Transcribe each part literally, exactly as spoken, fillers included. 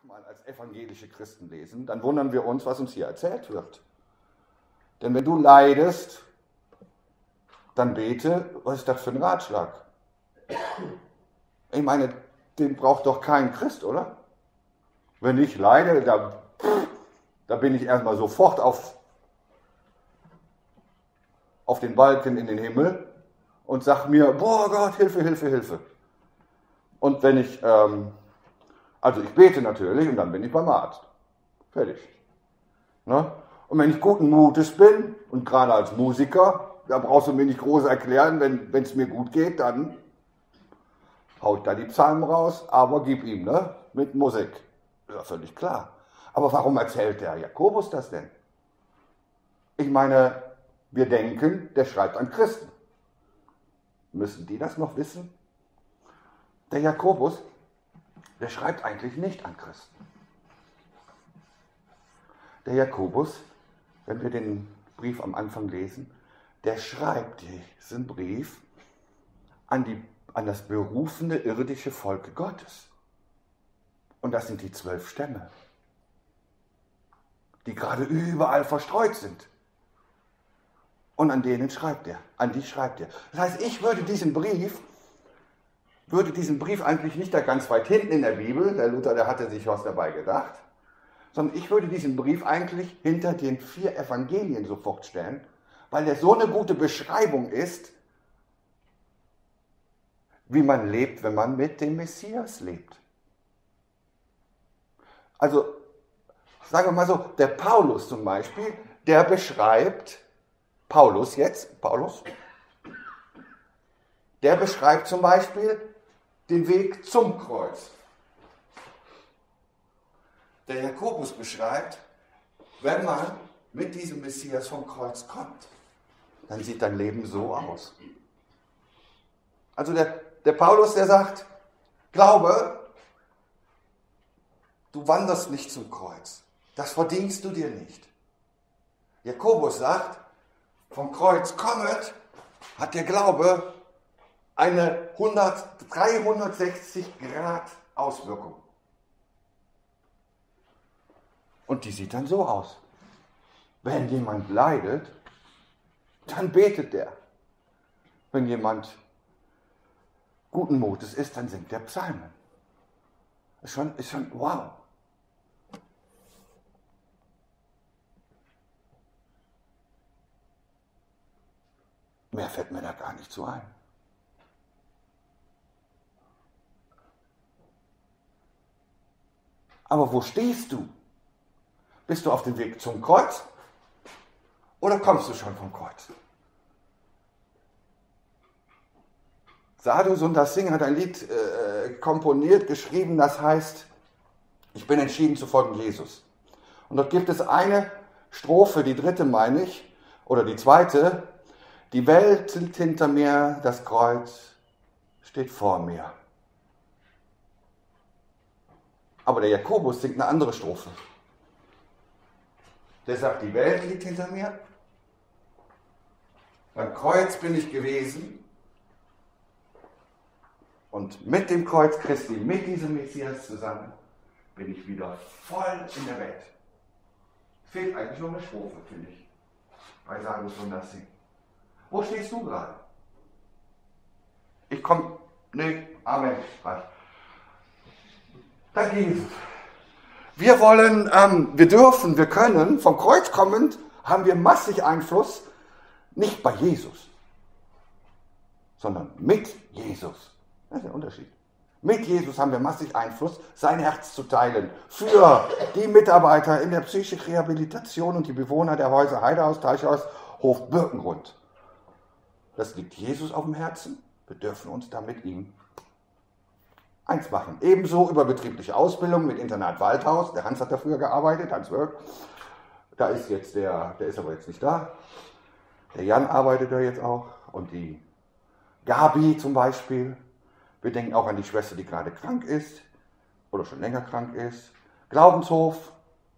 mal als evangelische Christen lesen, dann wundern wir uns, was uns hier erzählt wird. Denn wenn du leidest, dann bete, was ist das für ein Ratschlag? Ich meine, den braucht doch kein Christ, oder? Wenn ich leide, da, da bin ich erstmal sofort auf, auf den Balken in den Himmel und sag mir, boah Gott, Hilfe, Hilfe, Hilfe. Und wenn ich, ähm, also ich bete natürlich und dann bin ich beim Arzt. Fertig. Ne? Und wenn ich guten Mutes bin und gerade als Musiker, da brauchst du mir nicht groß erklären, wenn es mir gut geht, dann haut da die Psalmen raus, aber gib ihm, ne? Mit Musik. Ja, völlig klar. Aber warum erzählt der Jakobus das denn? Ich meine, wir denken, der schreibt an Christen. Müssen die das noch wissen? Der Jakobus, der schreibt eigentlich nicht an Christen. Der Jakobus, wenn wir den Brief am Anfang lesen, der schreibt diesen Brief an, die, an das berufene irdische Volk Gottes. Und das sind die zwölf Stämme, die gerade überall verstreut sind. Und an denen schreibt er, an die schreibt er. Das heißt, ich würde diesen Brief, würde diesen Brief eigentlich nicht da ganz weit hinten in der Bibel, der Luther, der hatte sich was dabei gedacht, sondern ich würde diesen Brief eigentlich hinter den vier Evangelien sofort stellen, weil der so eine gute Beschreibung ist, wie man lebt, wenn man mit dem Messias lebt. Also, sagen wir mal so, der Paulus zum Beispiel, der beschreibt, Paulus jetzt, Paulus, der beschreibt zum Beispiel den Weg zum Kreuz. Der Jakobus beschreibt, wenn man mit diesem Messias vom Kreuz kommt, dann sieht dein Leben so aus. Also der, der Paulus, der sagt, glaube, du wanderst nicht zum Kreuz. Das verdienst du dir nicht. Jakobus sagt, vom Kreuz kommend hat der Glaube eine dreihundertsechzig Grad Auswirkung. Und die sieht dann so aus. Wenn jemand leidet, dann betet er. Wenn jemand guten Mutes ist, dann singt er Psalmen. Ist schon, ist schon, wow. Mehr fällt mir da gar nicht so ein. Aber wo stehst du? Bist du auf dem Weg zum Kreuz? Oder kommst du schon vom Kreuz? Sadhu Sundar Singh hat ein Lied äh, komponiert, geschrieben, das heißt, ich bin entschieden zu folgen Jesus. Und dort gibt es eine Strophe, die dritte meine ich, oder die zweite, die Welt liegt hinter mir, das Kreuz steht vor mir. Aber der Jakobus singt eine andere Strophe. Der sagt, die Welt liegt hinter mir, beim Kreuz bin ich gewesen und mit dem Kreuz Christi, mit diesem Messias zusammen, bin ich wieder voll in der Welt. Fehlt eigentlich nur eine Strophe, finde ich, bei Sadhu Sundar Singh. Wo stehst du gerade? Ich komme, nee, Amen, reicht. Danke, Jesus. Wir wollen, ähm, wir dürfen, wir können, vom Kreuz kommend, haben wir massig Einfluss, nicht bei Jesus, sondern mit Jesus. Das ist der Unterschied. Mit Jesus haben wir massig Einfluss, sein Herz zu teilen für die Mitarbeiter in der psychischen Rehabilitation und die Bewohner der Häuser Heidehaus, Teichhaus, Hof Birkenrund. Das liegt Jesus auf dem Herzen. Wir dürfen uns da mit ihm eins machen. Ebenso über betriebliche Ausbildung mit Internat Waldhaus. Der Hans hat da früher gearbeitet, Hans Wörth. Da ist jetzt der, der ist aber jetzt nicht da. Der Jan arbeitet da jetzt auch. Und die Gabi zum Beispiel. Wir denken auch an die Schwester, die gerade krank ist oder schon länger krank ist. Glaubenshof.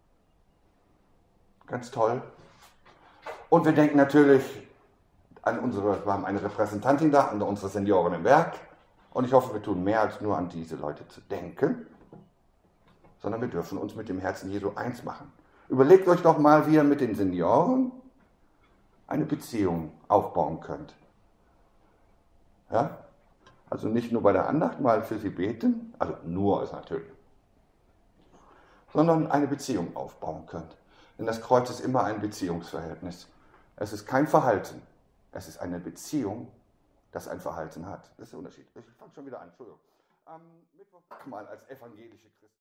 Ganz toll. Und wir denken natürlich an unsere, wir haben eine Repräsentantin da, an unsere Senioren im Werk. Und ich hoffe, wir tun mehr als nur an diese Leute zu denken. sondern wir dürfen uns mit dem Herzen Jesu eins machen. Überlegt euch doch mal, wie ihr mit den Senioren eine Beziehung aufbauen könnt. Ja? Also nicht nur bei der Andacht mal für sie beten, also nur ist natürlich, sondern eine Beziehung aufbauen könnt. Denn das Kreuz ist immer ein Beziehungsverhältnis. Es ist kein Verhalten, es ist eine Beziehung, das ein Verhalten hat. Das ist der Unterschied. Ich fange schon wieder an, Entschuldigung. Am Mittwoch mal als evangelische Christen.